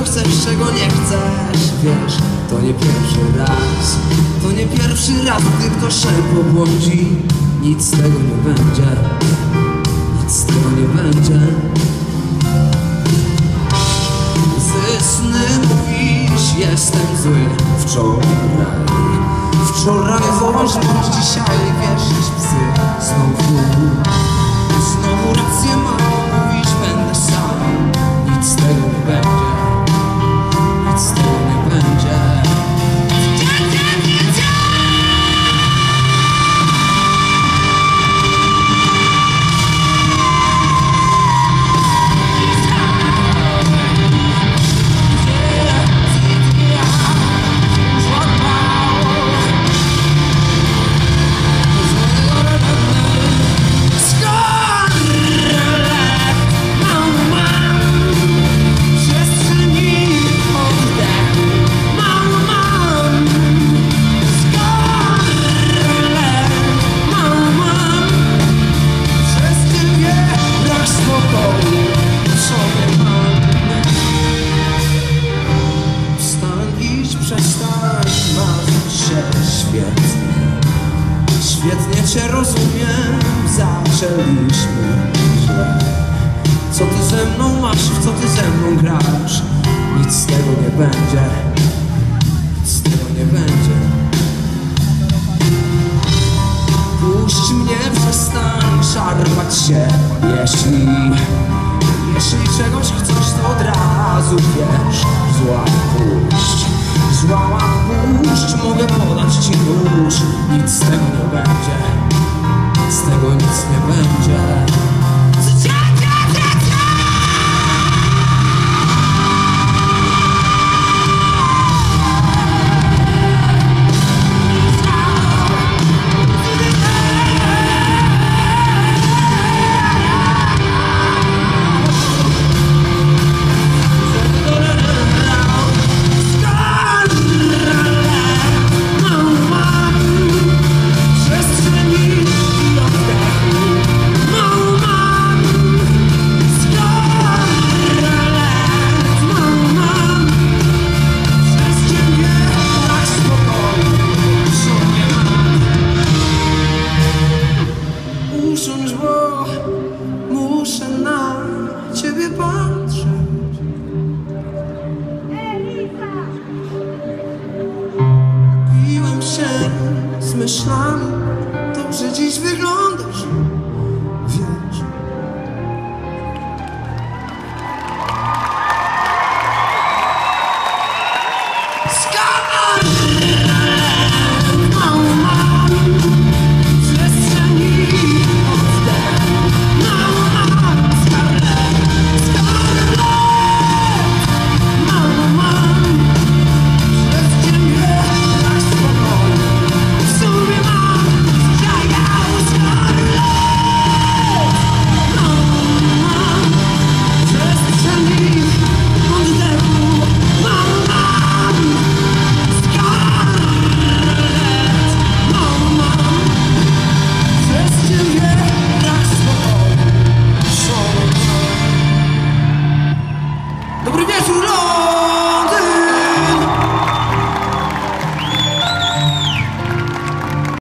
chcesz, czego nie chcesz. Wiesz, to nie pierwszy raz, to nie pierwszy raz, gdy ktoś pobłądzi. Nic z tego nie będzie, nic z tego nie będzie. Ze sny mówisz, jestem zły. Wczoraj zobacz, bądź dzisiaj wierzysz w psy. Znowu rację mam, mówisz, będę sam. Nic z tego nie będzie, nic z tego nie będzie. Świetnie cię rozumiem, zaczęliśmy źle. Co ty ze mną masz, w co ty ze mną grasz? Nic z tego nie będzie, nic z tego nie będzie. Puść mnie, przestań szarpać się. Jeśli czegoś chcesz, to od razu wiesz. Złap puść, złap puść, mogę podać ci nóż. Nic z tego nie będzie, z tego nic nie będzie. Bo muszę na ciebie patrzeć. Biłem się z myślami, dobrze dziś